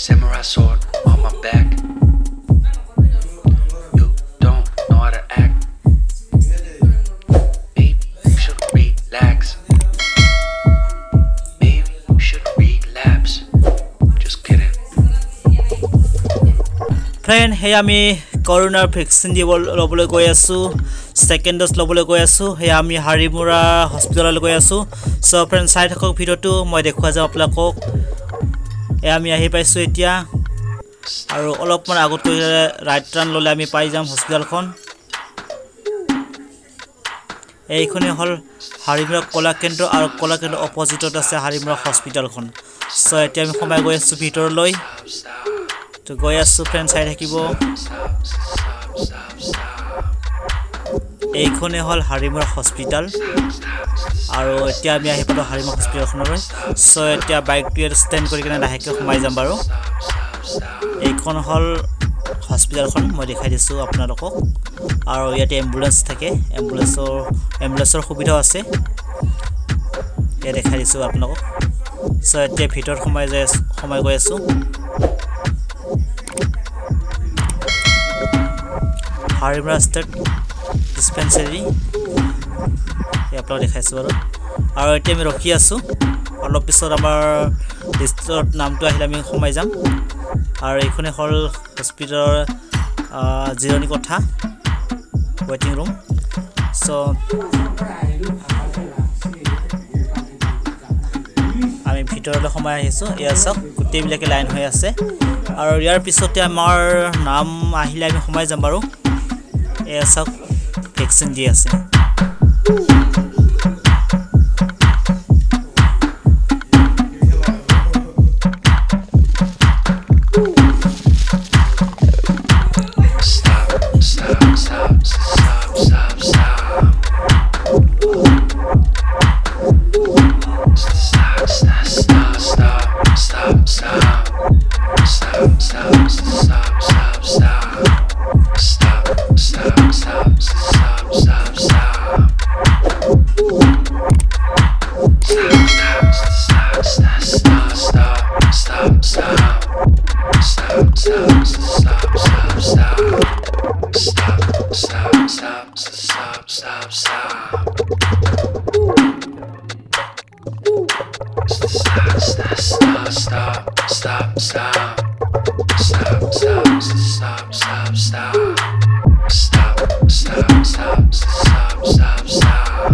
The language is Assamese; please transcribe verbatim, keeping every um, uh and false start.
Samurai sword on my back. You don't know how to act. Maybe you should relax. Maybe you should relapse. Just kidding. Friend, hey ami corona vaccine দিব লবলৈ গৈ আছো সেকেন্ড ডোজ লবলৈ গৈ আছো হে আমি হাৰিমুৰা হস্পিটাললৈ গৈ আছো সো ফ্ৰেন্ড চাই থাকক ভিডিওটো মই দেখুৱা যাম আপোনালোকক এ আমি আহি পাইছো এতিয়া আৰু অলপমান আগত কৈ ৰাইট টাৰ্ণ ললে আমি পাই যাম হস্পিটালখন এইখনে হল হাৰিমুৰা কলা কেন্দ্ৰ আৰু কলা কেন্দ্ৰ অপজিটত আছে হাৰিমুৰা হস্পিটালখন সো এতিয়া আমি সময় গৈ আছো ভিতৰলৈ তো গৈ আছো ফ্ৰেন্ড চাই থাকিব এইখনে হল হাৰিমুৰা হস্পিটাল আৰু এতিয়া আমি আহি পালো হাৰিমুৰা হস্পিটালখনলৈ সো এতিয়া বাইকটো ষ্টেণ্ড কৰি কিনে লাহেকৈ সোমাই যাম বাৰু এইখন হল হস্পিটালখন মই দেখাই দিছো আপোনালোকক আৰু ইয়াতে এম্বুলেন্স থাকে এম্বুলেন্সৰ এম্বুলেন্সৰ সুবিধা আছে এ দেখাই দিছো আপোনালোকক সো এতিয়া ভিতৰ সোমাই যায় সোমাই গৈ আছো হাৰিমুৰা ষ্টেট ডিসপেন্সারি এই আপোনাক দেখাইছো বাৰু আৰু এতিয়া আমি ৰখি আছো অলপ পিছত আমাৰ লিষ্টৰ নামটো আহিলে আমি সোমাই যাম আৰু এইখনে হল হস্পিটালৰ জিৰণি কোঠা ৱেটিং ৰুম সো আমি ভিতৰলৈ সোমাই আহিছো এয়া চাওক গোটেইবিলাকে লাইন হৈ আছে আৰু ইয়াৰ পিছতে আমাৰ নাম আহিলে আমি সোমাই যাম বাৰু এয়া চাওক ভেকচিন দি আছে Stop, stop, stop, stop, stop, stop, stop, stop.